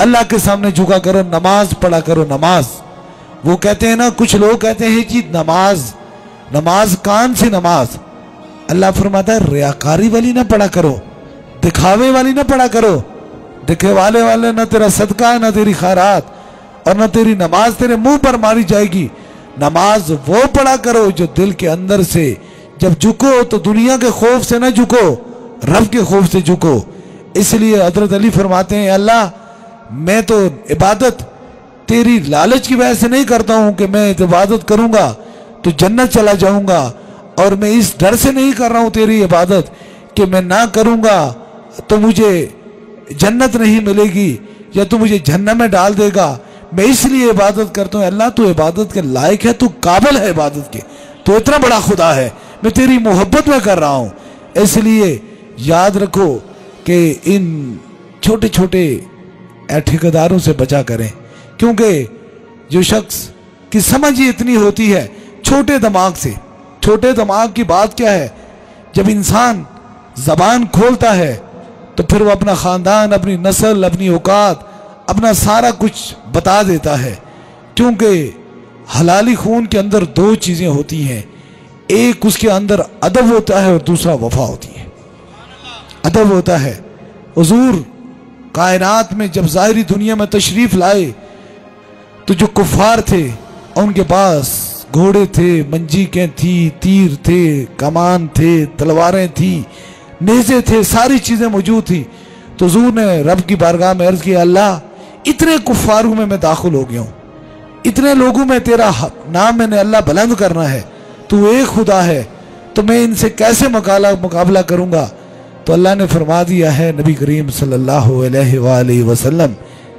अल्लाह के सामने झुका करो, नमाज पढ़ा करो। नमाज, वो कहते हैं ना, कुछ लोग कहते हैं जी नमाज, नमाज कौन सी नमाज? अल्लाह फरमाता है रियाकारी वाली ना पढ़ा करो, दिखावे वाली ना पढ़ा करो। दिखावे वाले ना तेरा सदका, ना तेरी खैरात, और ना तेरी नमाज तेरे मुंह पर मारी जाएगी। नमाज वो पढ़ा करो जो दिल के अंदर से, जब झुको तो दुनिया के खौफ से ना झुको, रब के खौफ से झुको। इसलिए हजरत अली फरमाते हैं अल्लाह मैं तो इबादत तेरी लालच की वजह से नहीं करता हूं कि मैं इबादत करूंगा तो जन्नत चला जाऊंगा, और मैं इस डर से नहीं कर रहा हूं तेरी इबादत कि मैं ना करूंगा तो मुझे जन्नत नहीं मिलेगी या तू मुझे जहन्नम में डाल देगा। मैं इसलिए इबादत करता हूं। अल्लाह तू इबादत के लायक है, तू काबिल है इबादत के, तो इतना बड़ा खुदा है, मैं तेरी मोहब्बत में कर रहा हूं। इसलिए याद रखो कि इन छोटे छोटे ठेकेदारों से बचा करें, क्योंकि जो शख्स की समझ ही इतनी होती है छोटे दिमाग से। छोटे दिमाग की बात क्या है? जब इंसान जबान खोलता है तो फिर वो अपना खानदान, अपनी नस्ल, अपनी औकात, अपना सारा कुछ बता देता है। क्योंकि हलाली खून के अंदर दो चीजें होती हैं, एक उसके अंदर अदब होता है और दूसरा वफा होती है। अदब होता है। हुजूर कायनात में जब ज़ाहिरी दुनिया में तशरीफ लाए तो जो कुफार थे उनके पास घोड़े थे, मंजीकें थी, तीर थे, कमान थे, तलवारें थी, नेज़े थे, सारी चीज़ें मौजूद थी। तो हुजूर ने रब की बारगाह में अर्ज़ किया अल्लाह इतने कुफारों में मैं दाखिल हो गया हूँ, इतने लोगों में तेरा नाम मैंने अल्लाह बुलंद करना है, तू एक खुदा है, तो मैं इनसे कैसे मुकाबला करूँगा? तो अल्लाह ने फरमा दिया है नबी करीम सल्लल्लाहु अलैहि वसल्लम,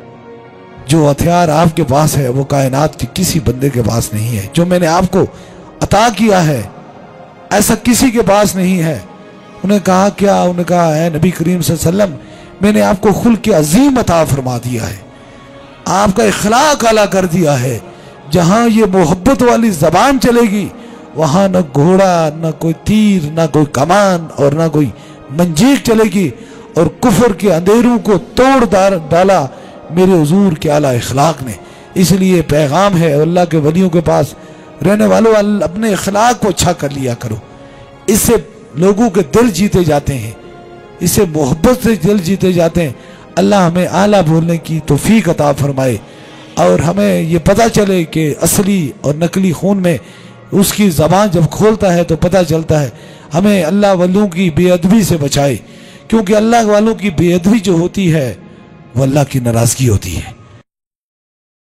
जो हथियार आपके पास है वो कायनात के किसी बंदे के पास नहीं है। जो मैंने आपको अता किया है ऐसा किसी के पास नहीं है। उन्हें कहा क्या? उन्हें कहा है नबी करीम सल्लल्लाहु अलैहि वसल्लम मैंने आपको खुल्क अजीम अता फरमा दिया है, आपका इखलाक आला कर दिया है। जहाँ ये मोहब्बत वाली जबान चलेगी वहाँ न घोड़ा, न कोई तीर, न कोई कमान और न कोई मंजीक चलेगी। और कुफर के अंधेरों को तोड़ डाला मेरे हुजूर के आला इखलाक ने। इसलिए पैगाम है अल्लाह के वलियों के पास रहने वालों, अपने इखलाक को अच्छा कर लिया करो। इससे लोगों के दिल जीते जाते हैं, इससे मोहब्बत से दिल जीते जाते हैं। अल्लाह हमें आला बोलने की तौफीक अता फरमाए और हमें ये पता चले कि असली और नकली खून में उसकी ज़बान जब खोलता है तो पता चलता है। हमें अल्लाह वालों की बेअदबी से बचाए, क्योंकि अल्लाह वालों की बेअदबी जो होती है वो अल्लाह की नाराज़गी होती है।